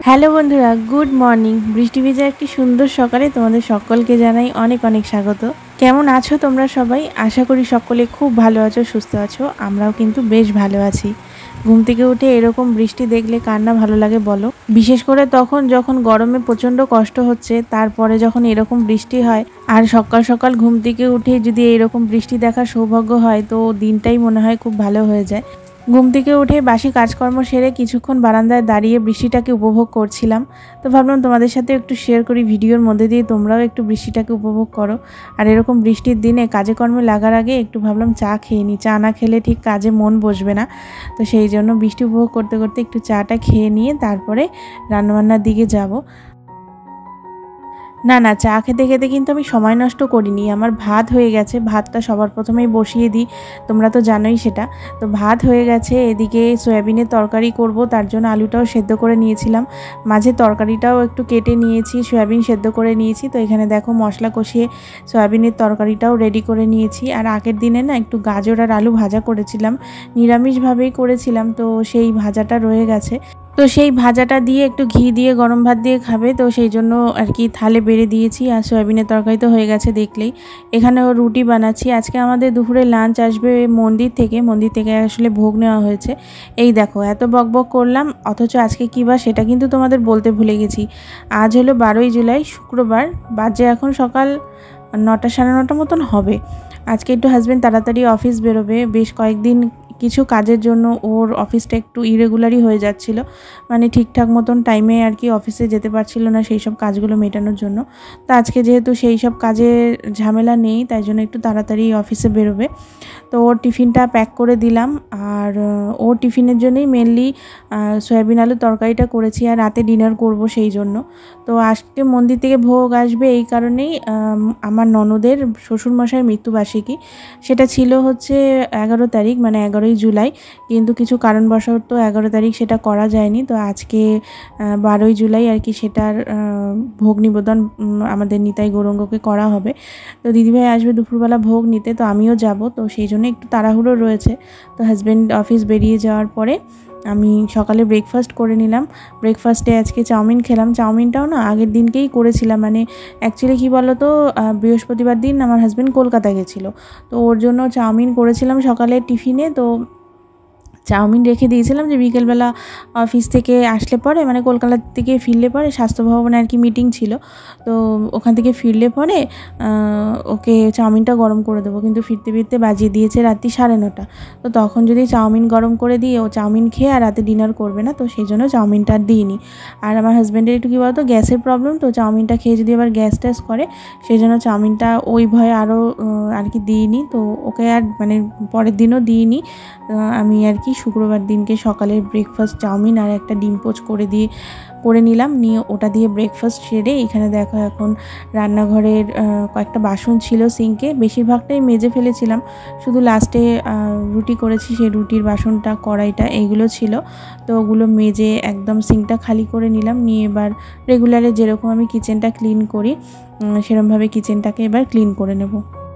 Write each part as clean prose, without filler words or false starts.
Hello বন্ধুরা, good morning. বৃষ্টি ভেজা একটি সুন্দর সকালে তোমাদের সকলকে জানাই অনেক অনেক স্বাগত। কেমন আছো তোমরা সবাই? আশা করি সকলে খুব ভালো আছো, সুস্থ আছো। আমরাও কিন্তু বেশ ভালো আছি। ঘুম থেকে উঠে এরকম বৃষ্টি দেখলে কার না ভালো লাগে বলো? বিশেষ করে তখন যখন গরমে প্রচণ্ড কষ্ট হচ্ছে, তারপরে যখন এরকম বৃষ্টি হয় আর সকাল সকাল ঘুম থেকে উঠে যদি এরকম বৃষ্টি দেখার সৌভাগ্য হয়, তো দিনটাই মনে হয় খুব ভালো হয়ে যায়। ঘুম থেকে উঠে বাসি কাজকর্ম সেরে কিছুক্ষণ বারান্দায় দাঁড়িয়ে বৃষ্টিটাকে উপভোগ করছিলাম। তো ভাবলাম তোমাদের সাথে একটু শেয়ার করি, ভিডিওর মধ্যে দিয়ে তোমরাও একটু বৃষ্টিটাকে উপভোগ করো। আর এরকম বৃষ্টির দিনে কাজে কর্মে লাগার আগে একটু ভাবলাম চা খেয়ে নিই। চা না খেলে ঠিক কাজে মন বসবে না। তো সেই জন্য বৃষ্টি উপভোগ করতে করতে একটু চাটা খেয়ে নিয়ে তারপরে রান্নাবান্নার দিকে যাব। না, চা খেতে খেতে কিন্তু আমি সময় নষ্ট করিনি। আমার ভাত হয়ে গেছে। ভাতটা সবার প্রথমেই বসিয়ে দিই, তোমরা তো জানোই সেটা। তো ভাত হয়ে গেছে, এদিকে সয়াবিনের তরকারি করব, তার জন্য আলুটাও সেদ্ধ করে নিয়েছিলাম। মাঝে তরকারিটাও একটু কেটে নিয়েছি, সয়াবিন সেদ্ধ করে নিয়েছি। তো এখানে দেখো মশলা কষিয়ে সয়াবিনের তরকারিটাও রেডি করে নিয়েছি। আর আগের দিনে না একটু গাজর আর আলু ভাজা করেছিলাম, নিরামিষভাবেই করেছিলাম। তো সেই ভাজাটা রয়ে গেছে। তো সেই ভাজাটা দিয়ে একটু ঘি দিয়ে গরম ভাত দিয়ে খাবে, তো সেই জন্য আর কি থালে বেড়ে দিয়েছি। আর সয়াবিনের তরকারি তো হয়ে গেছে দেখলেই। এখানেও রুটি বানাচ্ছি। আজকে আমাদের দুপুরে লাঞ্চ আসবে মন্দির থেকে আসলে ভোগ নেওয়া হয়েছে। এই দেখো এত বকবক করলাম, অথচ আজকে কী বার সেটা কিন্তু তোমাদের বলতে ভুলে গেছি। আজ হলো 12ই জুলাই, শুক্রবার। বাজে এখন সকাল 9টা সাড়ে 9টার মতন হবে। আজকে একটু হাজব্যান্ড তাড়াতাড়ি অফিস বেরোবে। বেশ কয়েকদিন কিছু কাজের জন্য ওর অফিসটা একটু ইরেগুলারই হয়ে যাচ্ছিল, মানে ঠিকঠাক মতন টাইমে আর কি অফিসে যেতে পারছিল না সেই সব কাজগুলো মেটানোর জন্য। তো আজকে যেহেতু সেই সব কাজের ঝামেলা নেই, তাই জন্য একটু তাড়াতাড়ি অফিসে বেরোবে। তো ওর টিফিনটা প্যাক করে দিলাম। আর ওর টিফিনের জন্যই মেনলি সয়াবিন আলুর তরকারিটা করেছি, আর রাতে ডিনার করব সেই জন্য। তো আজকে মন্দির থেকে ভোগ আসবে, এই কারণেই আমার ননদের শ্বশুরমশাইয়ের মৃত্যুবার্ষিকী। সেটা ছিল হচ্ছে 11 তারিখ, মানে 11ই জুলাই। কিন্তু কিছু কারণবশত 11 তারিখ সেটা করা যায়নি। তো আজকে 12ই জুলাই আর কি সেটার ভোগ নিবেদন আমাদের নিতাই গৌরাঙ্গকে করা হবে। তো দিদিভাই আসবে দুপুরবেলা ভোগ নিতে, তো আমিও যাব। তো সেই জন্য একটু তাড়াহুড়ো রয়েছে। তো হাজব্যান্ড অফিস বেরিয়ে যাওয়ার পরে আমি সকালে ব্রেকফাস্ট করে নিলাম। ব্রেকফাস্টে আজকে চাউমিন খেলাম। চাউমিনটাও না আগের দিনকেই করেছিলাম, মানে অ্যাকচুয়ালি কী বলো তো, বৃহস্পতিবার দিন আমার হাজব্যান্ড কলকাতা গেছিলো। তো ওর জন্য চাউমিন করেছিলাম সকালে টিফিনে। তো চাউমিন রেখে দিয়েছিলাম যে বিকেলবেলা অফিস থেকে আসলে পরে, মানে কলকাতা থেকে ফিরলে পরে, স্বাস্থ্য ভবনে আর কি মিটিং ছিল, তো ওখান থেকে ফিরলে পরে ওকে চাউমিনটা গরম করে দেবো। কিন্তু ফিরতে ফিরতে বাজিয়ে দিয়েছে রাত্রি 9:30। তো তখন যদি চাউমিন গরম করে দিয়ে ও চাউমিন খেয়ে আর রাতে ডিনার করবে না, তো সেই জন্য চাউমিনটা আর দিইনি। আর আমার হাজব্যান্ডের একটু কী বলতো, গ্যাসের প্রবলেম, তো চাউমিনটা খেয়ে যদি আবার গ্যাস ট্যাস করে, সেই জন্য চাউমিনটা ওই ভয়ে আরও আর কি দিইনি। তো ওকে আর মানে পরের দিনও দিইনি। আমি আর কি শুক্রবার দিনকে সকালের ব্রেকফাস্ট চাউমিন আর একটা ডিম পোচ করে নিলাম। নিয়ে ওটা দিয়ে ব্রেকফাস্ট সেরে এখানে দেখো এখন রান্নাঘরের কয়েকটা বাসন ছিল সিঙ্কে, বেশিরভাগটাই মেজে ফেলেছিলাম। শুধু লাস্টে রুটি করেছি, সেই রুটির বাসনটা, কড়াইটা, এইগুলো ছিল। তো ওগুলো মেজে একদম সিঙ্কটা খালি করে নিলাম। নিয়ে এবার রেগুলারে যেরকম আমি কিচেনটা ক্লিন করি, সেরকমভাবে কিচেনটাকে এবার ক্লিন করে নেব।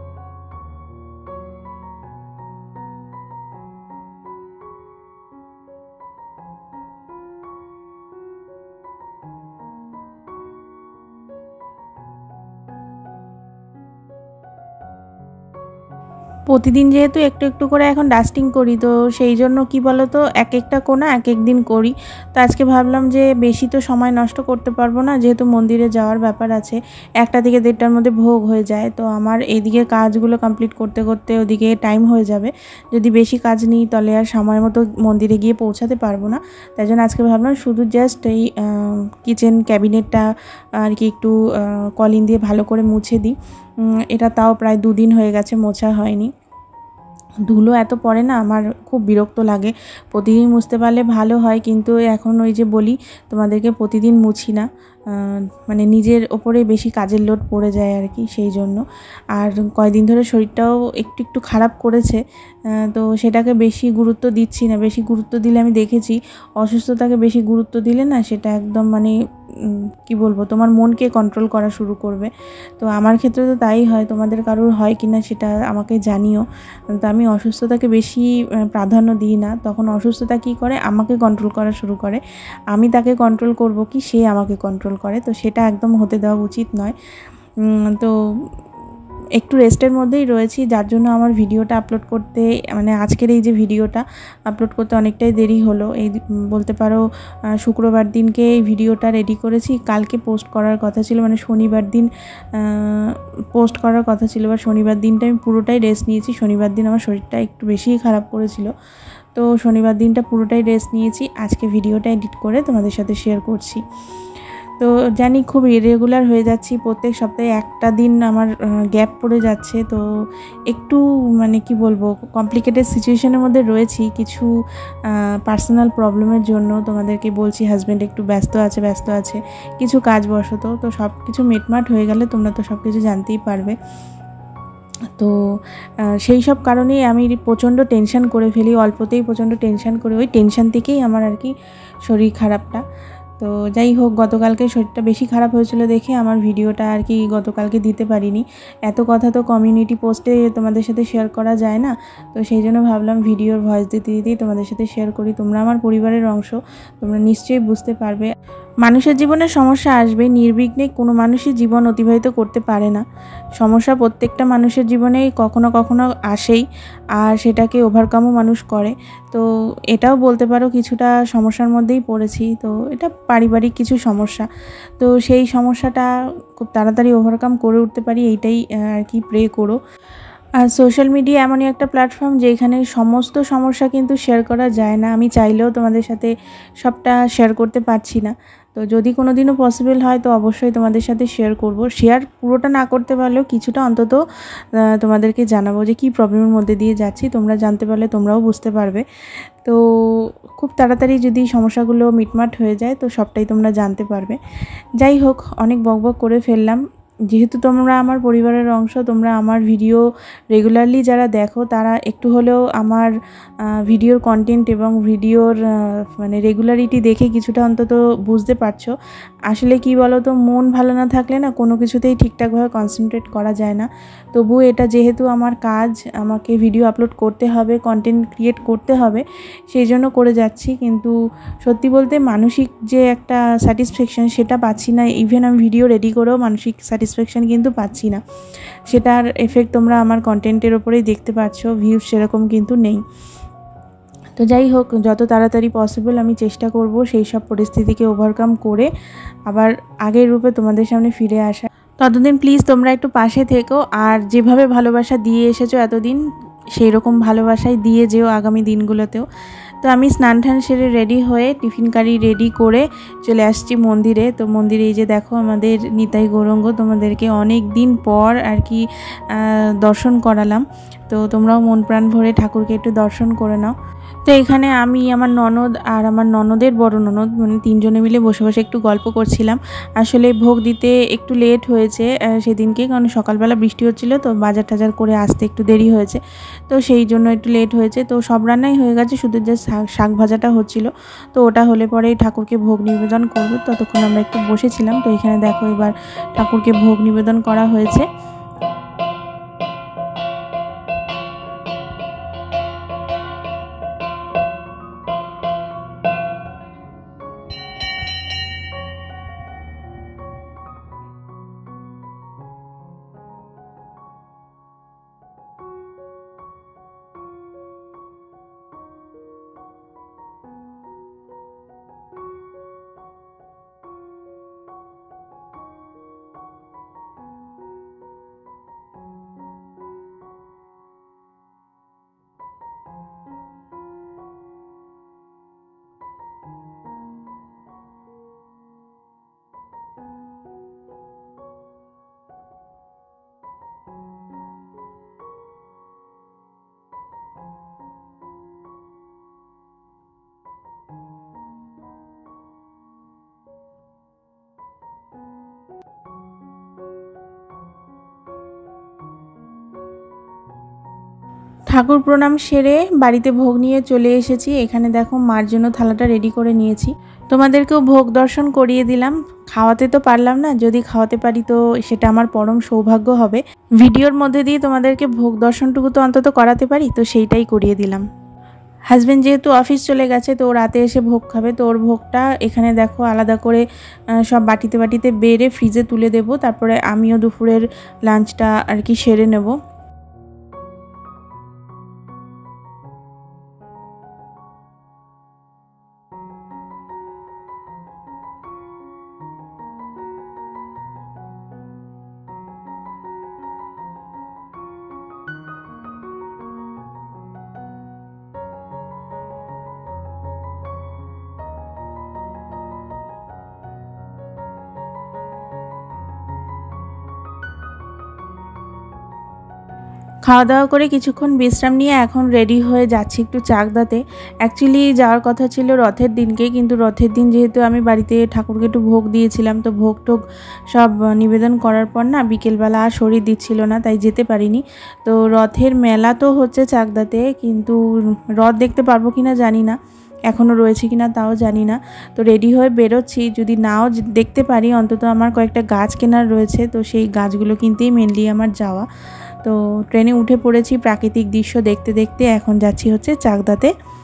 প্রতিদিন যেহেতু একটু একটু করে এখন ডাস্টিং করি, তো সেই জন্য কি বলো তো, এক একটা কোণা এক এক দিন করি। তো আজকে ভাবলাম যে বেশি তো সময় নষ্ট করতে পারবো না, যেহেতু মন্দিরে যাওয়ার ব্যাপার আছে। 1টা থেকে 1:30টার মধ্যে ভোগ হয়ে যায়। তো আমার এইদিকে কাজগুলো কমপ্লিট করতে করতে ওদিকে টাইম হয়ে যাবে। যদি বেশি কাজ নিই তাহলে আর সময় মতো মন্দিরে গিয়ে পৌঁছাতে পারবো না। তাই জন্য আজকে ভাবলাম শুধু জাস্ট এই কিচেন ক্যাবিনেটটা আর কি একটু কলিন দিয়ে ভালো করে মুছে দিই। এটা তাও প্রায় 2 দিন হয়ে গেছে মোছা হয়নি। ধুলো এত পড়ে না, আমার খুব বিরক্ত লাগে। প্রতিদিন মুছতে পারলে ভালো হয়, কিন্তু এখন ওই যে বলি তোমাদেরকে, প্রতিদিন মুছি না। মানে নিজের ওপরে বেশি কাজের লোড পড়ে যায় আর কি, সেই জন্য। আর কয়েকদিন ধরে শরীরটাও একটু একটু খারাপ করেছে, তো সেটাকে বেশি গুরুত্ব দিচ্ছি না। বেশি গুরুত্ব দিলে আমি দেখেছি, অসুস্থতাকে বেশি গুরুত্ব দিলে না সেটা একদম মানে কি বলবো, তোমার মনকে কন্ট্রোল করা শুরু করবে। তো আমার ক্ষেত্রে তো তাই হয়, তোমাদের কারোর হয় কি না সেটা আমাকে জানিও। তো আমি অসুস্থতাকে বেশি প্রাধান্য দিই না, তখন অসুস্থতা কী করে, আমাকে কন্ট্রোল করা শুরু করে। আমি তাকে কন্ট্রোল করব কি, সে আমাকে কন্ট্রোল করে, তো সেটা একদম হতে দেওয়া উচিত নয়। তো একটু রেস্টের মধ্যেই রয়েছি, যার জন্য আমার ভিডিওটা আপলোড করতে, মানে আজকের এই যে ভিডিওটা আপলোড করতে অনেকটাই দেরি হলো। এই বলতে পারো শুক্রবার দিনকে এই ভিডিওটা রেডি করেছি, কালকে পোস্ট করার কথা ছিল, মানে শনিবার দিন পোস্ট করার কথা ছিল, বা শনিবার দিনটা আমি পুরোটাই রেস্ট নিয়েছি। শনিবার দিন আমার শরীরটা একটু বেশিই খারাপ করেছিল, তো শনিবার দিনটা পুরোটাই রেস্ট নিয়েছি। আজকে ভিডিওটা এডিট করে তোমাদের সাথে শেয়ার করছি। তো জানি খুব ইরেগুলার হয়ে যাচ্ছি, প্রত্যেক সপ্তাহে একটা দিন আমার গ্যাপ পড়ে যাচ্ছে। তো একটু মানে কি বলবো, কমপ্লিকেটেড সিচুয়েশনের মধ্যে রয়েছি কিছু পার্সোনাল প্রবলেমের জন্য। তোমাদেরকে বলছি হাজব্যান্ড একটু ব্যস্ত আছে কিছু কাজ বশত। তো সব কিছু মিটমাট হয়ে গেলে তোমরা তো সব কিছু জানতেই পারবে। তো সেই সব কারণেই আমি প্রচণ্ড টেনশান করে ফেলি, অল্পতেই প্রচণ্ড টেনশান করে, ওই টেনশান থেকেই আমার আর কি শরীর খারাপটা। তো যাই হোক, গতকালকে শরীরটা বেশি খারাপ হয়েছিল দেখে আমার ভিডিওটা আর কি গতকালকে দিতে পারিনি। এত কথা তো কমিউনিটি পোস্টে তোমাদের সাথে শেয়ার করা যায় না, তো সেই জন্য ভাবলাম ভিডিওর ভয়েস দিতে তোমাদের সাথে শেয়ার করি। তোমরা আমার পরিবারের অংশ, তোমরা নিশ্চয়ই বুঝতে পারবে। মানুষের জীবনে সমস্যা আসবে, নির্বিঘ্নে কোনো মানুষই জীবন অতিবাহিত করতে পারে না। সমস্যা প্রত্যেকটা মানুষের জীবনেই কখনো কখনো আসেই, আর সেটাকে ওভারকামও মানুষ করে। তো এটাও বলতে পারো কিছুটা সমস্যার মধ্যেই পড়েছি। তো এটা পারিবারিক কিছু সমস্যা, তো সেই সমস্যাটা খুব তাড়াতাড়ি ওভারকাম করে উঠতে পারি, এইটাই আর কি প্রে করো। আর সোশ্যাল মিডিয়া এমনই একটা প্ল্যাটফর্ম যেখানে সমস্ত সমস্যা কিন্তু শেয়ার করা যায় না। আমি চাইলেও তোমাদের সাথে সবটা শেয়ার করতে পারছি না। তো যদি কোনো দিনও পসিবল হয় তো অবশ্যই তোমাদের সাথে শেয়ার করব। শেয়ার পুরোটা না করতে পারলেও কিছুটা অন্তত তোমাদেরকে জানাবো যে কী প্রবলেমের মধ্যে দিয়ে যাচ্ছি। তোমরা জানতে পারলে তোমরাও বুঝতে পারবে। তো খুব তাড়াতাড়ি যদি সমস্যাগুলো মিটমাট হয়ে যায় তো সবটাই তোমরা জানতে পারবে। যাই হোক, অনেক বকবক করে ফেললাম। যেহেতু তোমরা আমার পরিবারের অংশ, তোমরা আমার ভিডিও রেগুলারলি যারা দেখো তারা একটু হলেও আমার ভিডিওর কন্টেন্ট এবং ভিডিওর মানে রেগুলারিটি দেখে কিছুটা অন্তত বুঝতে পারছো। আসলে কি বলো তো, মন ভালো না থাকলে না কোনো কিছুতেই ঠিকঠাকভাবে কনসেন্ট্রেট করা যায় না। তবুও এটা যেহেতু আমার কাজ, আমাকে ভিডিও আপলোড করতে হবে, কন্টেন্ট ক্রিয়েট করতে হবে, সেই জন্য করে যাচ্ছি। কিন্তু সত্যি বলতে মানসিক যে একটা স্যাটিসফ্যাকশান সেটা পাচ্ছি না। ইভেন আমি ভিডিও রেডি করেও মানসিক স্যাটিসফ্যাকশান কিন্তু পাচ্ছি না। সেটার এফেক্ট তোমরা আমার কন্টেন্টের ওপরেই দেখতে পাচ্ছ, ভিউজ সেরকম কিন্তু নেই। তো যাই হোক, যত তাড়াতাড়ি পসিবল আমি চেষ্টা করব সেই সব পরিস্থিতিকে ওভারকাম করে আবার আগের রূপে তোমাদের সামনে ফিরে আসা। ততদিন প্লিজ তোমরা একটু পাশে থেকো, আর যেভাবে ভালোবাসা দিয়ে এসেছো এতদিন সেই রকম ভালোবাসাই দিয়ে যেও আগামী দিনগুলোতেও। তো আমি স্নান টান সেরে রেডি হয়ে টিফিন কারি রেডি করে চলে আসছি মন্দিরে। তো মন্দিরে এই যে দেখো আমাদের নিতাই গৌরাঙ্গ, তোমাদেরকে অনেক দিন পর আর কি দর্শন করালাম। তো তোমরাও মন প্রাণ ভরে ঠাকুরকে একটু দর্শন করে নাও। তো এখানে আমি, আমার ননদ আর আমার ননদের বড় ননদ, মানে তিনজনে মিলে বসে বসে একটু গল্প করছিলাম। আসলে ভোগ দিতে একটু লেট হয়েছে সেদিনকে, কারণ সকালবেলা বৃষ্টি হচ্ছিলো, তো বাজার টাজার করে আসতে একটু দেরি হয়েছে, তো সেই জন্য একটু লেট হয়েছে। তো সব রান্নাই হয়ে গেছে, শুধু যে শাক ভাজাটা হচ্ছিল, তো ওটা হলে পরেই ঠাকুরকে ভোগ নিবেদন করবো। ততক্ষণ আমরা একটু বসেছিলাম। তো এখানে দেখো এবার ঠাকুরকে ভোগ নিবেদন করা হয়েছে। ঠাকুর প্রণাম সেরে বাড়িতে ভোগ নিয়ে চলে এসেছি। এখানে দেখো মার জন্য থালাটা রেডি করে নিয়েছি। তোমাদেরকেও ভোগ দর্শন করিয়ে দিলাম। খাওয়াতে তো পারলাম না, যদি খাওয়াতে পারি তো সেটা আমার পরম সৌভাগ্য হবে। ভিডিওর মধ্যে দিয়ে তোমাদেরকে ভোগ দর্শনটুকু তো অন্তত করাতে পারি, তো সেইটাই করিয়ে দিলাম। হাজব্যান্ড যেহেতু অফিস চলে গেছে, তো রাতে এসে ভোগ খাবে, তো ওর ভোগটা এখানে দেখো আলাদা করে সব বাটিতে বাটিতে বেড়ে ফ্রিজে তুলে দেব। তারপরে আমিও দুপুরের লাঞ্চটা আর কি সেরে নেব। খাওয়া দাওয়া করে কিছুক্ষণ বিশ্রাম নিয়ে এখন রেডি হয়ে যাচ্ছি একটু চাকদাতে। অ্যাকচুয়ালি যাওয়ার কথা ছিল রথের দিনকে, কিন্তু রথের দিন যেহেতু আমি বাড়িতে ঠাকুরকে একটু ভোগ দিয়েছিলাম, তো ভোগ টোগ সব নিবেদন করার পর না বিকেলবেলা আর শরীর দিচ্ছিল না, তাই যেতে পারিনি। তো রথের মেলা তো হচ্ছে চাকদাতে, কিন্তু রথ দেখতে পারবো কিনা জানি না, এখনও রয়েছে কিনা তাও জানি না। তো রেডি হয়ে বেরোচ্ছি, যদি নাও দেখতে পারি অন্তত আমার কয়েকটা গাছ কেনার রয়েছে, তো সেই গাছগুলো কিনতেই মেনলি আমার যাওয়া। তো ট্রেনে উঠে পড়েছি, প্রাকৃতিক দৃশ্য দেখতে দেখতে এখন যাচ্ছি হচ্ছে চাকদাতে।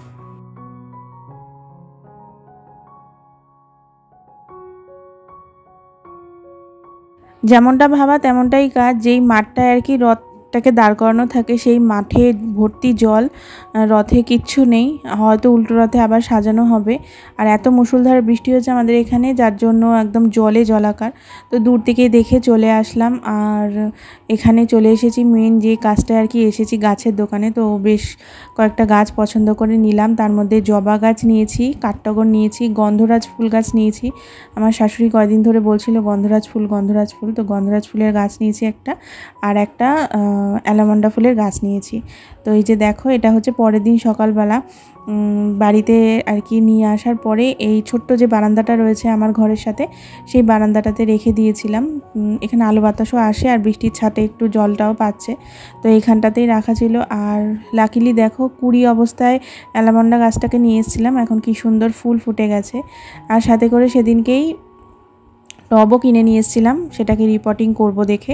যেমনটা ভাবা তেমনটাই কাজ। যেই মাঠটায় আর কি রথটাকে দাঁড় করানো থাকে, সেই মাঠে ভর্তি জল, রথে কিচ্ছু নেই, হয়তো উল্টো রথে আবার সাজানো হবে। আর এত মুষলধারে বৃষ্টি হচ্ছে আমাদের এখানে, যার জন্য একদম জলে জলাকার। তো দূর থেকে দেখে চলে আসলাম। আর এখানে চলে এসেছি মেন যে কাজটায় আর কি এসেছি, গাছের দোকানে। তো বেশ কয়েকটা গাছ পছন্দ করে নিলাম, তার মধ্যে জবা গাছ নিয়েছি, কাঠটগর নিয়েছি, গন্ধরাজ ফুল গাছ নিয়েছি। আমার শাশুড়ি কয়দিন ধরে বলছিল গন্ধরাজ ফুল গন্ধরাজ ফুল, তো গন্ধরাজ ফুলের গাছ নিয়েছি একটা, আর একটা অ্যালামন্ডা ফুলের গাছ নিয়েছি। তো এই যে দেখো, এটা হচ্ছে পরের দিন সকালবেলা বাড়িতে আর কি নিয়ে আসার পরে এই ছোট্ট যে বারান্দাটা রয়েছে আমার ঘরের সাথে, সেই বারান্দাটাতে রেখে দিয়েছিলাম। এখানে আলো বাতাসও আসে আর বৃষ্টির ছাটে একটু জলটাও পাচ্ছে, তো এইখানটাতেই রাখা ছিল। আর লাকিলি দেখো কুড়ি অবস্থায় অ্যালামন্ডা গাছটাকে নিয়ে এসেছিলাম, এখন কি সুন্দর ফুল ফুটে গেছে। আর সাথে করে সেদিনকেই টবও কিনে নিয়ে এসেছিলাম, সেটাকে রিপোর্টিং করব দেখে।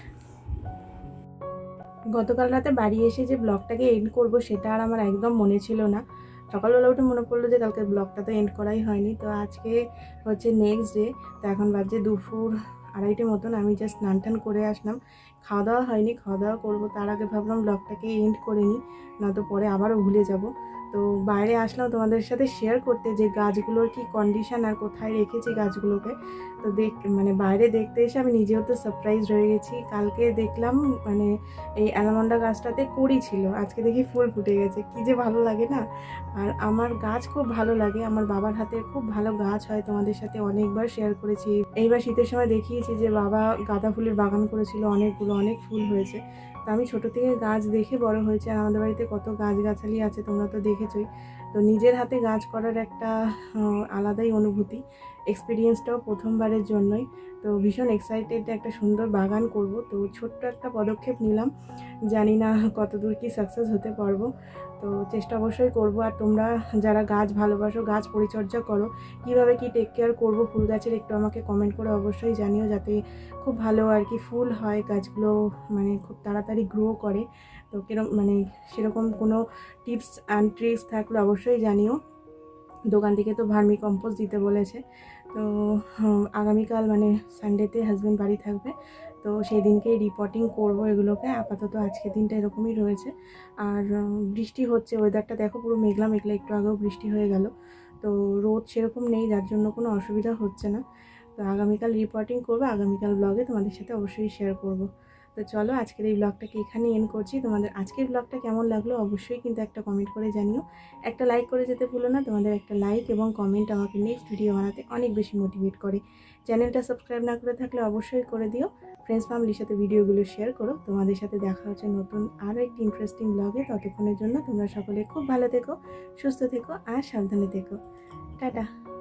গতকাল রাতে বাড়ি এসে যে ব্লগটাকে এন্ড করব সেটা আর আমার একদম মনে ছিল না। সকালবেলা উঠে মনে পড়লো যে কালকে ব্লগটা তো এন্ড করাই হয়নি। তো আজকে হচ্ছে নেক্সট ডে, তো এখন বাজে দুপুর 2:30 মতন। আমি জাস্ট স্নান টান করে আসলাম, খাওয়া দাওয়া হয়নি, খাওয়া দাওয়া করবো। তার আগে ভাবলাম ব্লগটাকে এন্ড করে নিই, নয়তো পরে আবারও ভুলে যাব। তো বাইরে আসলাম তোমাদের সাথে শেয়ার করতে যে গাছগুলোর কি কন্ডিশন আর কোথায় রেখেছি গাছগুলোকে। তো মানে বাইরে দেখতে এসে আমি নিজেও তো সারপ্রাইজ রয়ে গেছি। কালকে দেখলাম মানে এই অ্যালামন্ডা গাছটাতে কুড়ি ছিল, আজকে দেখি ফুল ফুটে গেছে। কি যে ভালো লাগে না। আর আমার গাছ খুব ভালো লাগে, আমার বাবার হাতের খুব ভালো গাছ হয়, তোমাদের সাথে অনেকবার শেয়ার করেছি। এইবার শীতের সময় দেখিয়েছি যে বাবা গাঁদা ফুলের বাগান করেছিল, অনেকগুলো, অনেক ফুল হয়েছে। তো আমি ছোটো থেকে গাছ দেখে বড় হয়েছে, আর আমাদের বাড়িতে কত গাছগাছালি আছে তোমরা তো দেখেছোই। তো নিজের হাতে গাছ করার একটা আলাদাই অনুভূতি, এক্সপিরিয়েন্সটাও প্রথমবারের জন্যই। তো ভীষণ এক্সাইটেড, একটা সুন্দর বাগান করব। তো ছোট্ট একটা পদক্ষেপ নিলাম, জানি না কতদূর কি সাকসেস হতে পারবো। তো চেষ্টা অবশ্যই করব। আর তোমরা যারা গাছ ভালোবাসো, গাছ পরিচর্যা করো, কিভাবে কি টেক কেয়ার করবো ফুল গাছের, একটু আমাকে কমেন্ট করে অবশ্যই জানিও, যাতে খুব ভালো আর কি ফুল হয়, গাছগুলো মানে খুব তাড়াতাড়ি গ্রো করে। তো কিরকম মানে সেরকম কোনো টিপস অ্যান্ড ট্রিক্স থাকলে অবশ্যই জানিও। দোকান থেকে তো ভার্মি কম্পোস্ট দিতে বলেছে। তো আগামীকাল মানে সানডেতে হাজব্যান্ড বাড়ি থাকবে, তো সেই দিনকেই রিপোর্টিং করব এগুলোকে। আপাতত আজকের দিনটা এরকমই রয়েছে। আর বৃষ্টি হচ্ছে, ওয়েদারটা দেখো পুরো মেঘলা মেঘলা, একটু আগেও বৃষ্টি হয়ে গেল। তো রোদ সেরকম নেই, যার জন্য কোনো অসুবিধা হচ্ছে না। তো আগামীকাল রিপোর্টিং করবো, আগামীকাল ব্লগে তোমাদের সাথে অবশ্যই শেয়ার করব। তো চলো আজকের এই ব্লগটাকে এখানে এন্ড করছি। তোমাদের আজকের ব্লগটা কেমন লাগলো অবশ্যই কিন্তু একটা কমেন্ট করে জানিও। একটা লাইক করে যেতে ভুলো না, তোমাদের একটা লাইক এবং কমেন্ট আমাকে নেক্সট ভিডিও বানাতে অনেক বেশি মোটিভেট করে। চ্যানেলটা সাবস্ক্রাইব না করে থাকলে অবশ্যই করে দিও। ফ্রেন্ডস ফ্যামিলির সাথে ভিডিওগুলো শেয়ার করো। তোমাদের সাথে দেখা হচ্ছে নতুন আরও একটি ইন্টারেস্টিং ব্লগে। ততক্ষণের জন্য তোমরা সকলে খুব ভালো থেকো, সুস্থ থেকো আর সাবধানে থেকো। টাটা।